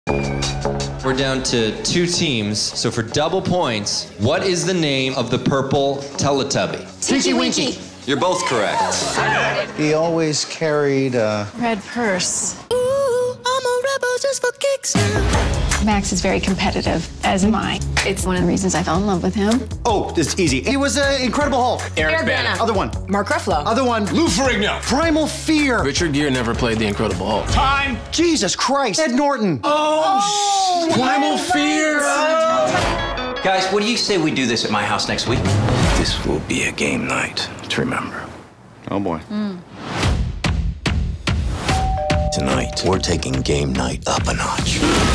We're down to 2 teams, so for double points, what is the name of the purple Teletubby? Tinky Winky. You're both correct. He always carried a red purse. Ooh, I'm a rebel just for kicks now. Max is very competitive, as am I. It's one of the reasons I fell in love with him. Oh, it's easy. He was an Incredible Hulk. Eric Bana. Other one. Mark Ruffalo. Other one. Lou Ferrigno. Primal Fear. Richard Gere never played the Incredible Hulk. Time. Jesus Christ. Ed Norton. Oh, Primal Fear. Guys, what do you say we do this at my house next week? This will be a game night to remember. Oh, boy. Tonight, we're taking game night up a notch.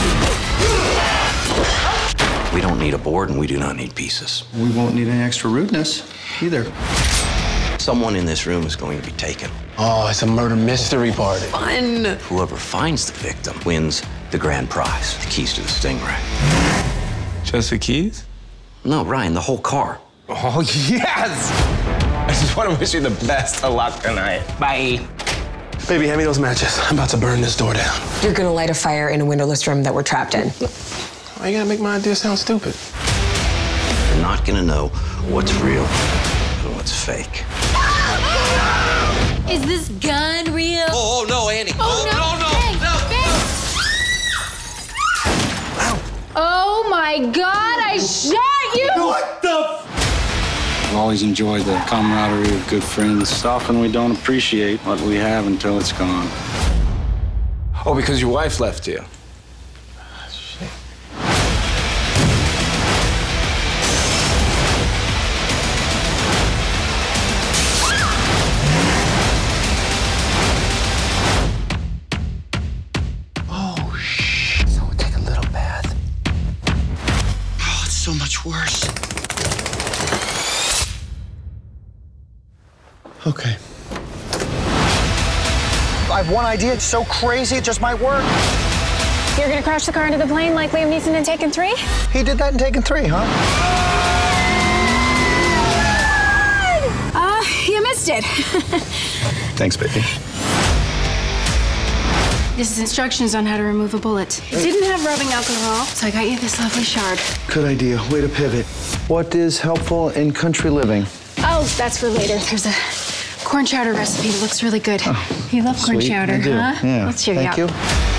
We don't need a board, and we do not need pieces. We won't need any extra rudeness either. Someone in this room is going to be taken. Oh, it's a murder mystery party. Fun! Whoever finds the victim wins the grand prize, the keys to the Stingray. Just the keys? No, Ryan, the whole car. Oh, yes! I just want to wish you the best of luck tonight. Bye. Baby, hand me those matches. I'm about to burn this door down. You're gonna light a fire in a windowless room that we're trapped in. Why you gotta make my idea sound stupid? You're not gonna know what's real and what's fake. Is this gun real? Oh, no, Annie. Oh, no. Oh my God, I shot you! What the? I've always enjoyed the camaraderie of good friends. Often we don't appreciate what we have until it's gone. Oh, because your wife left you. So take a little bath. Oh, it's so much worse. Okay. I have one idea. It's so crazy, it just might work. You're gonna crash the car into the plane like Liam Neeson in Taken 3? He did that in Taken 3, huh? You missed it. Thanks, baby. This is instructions on how to remove a bullet. It didn't have rubbing alcohol, so I got you this lovely shard. Good idea. Way to pivot. What is helpful in country living? Oh, that's for later. There's a corn chowder recipe that looks really good. You love corn Sweet, chowder, I do. huh? Yeah. Let's cheer you Thank up. you.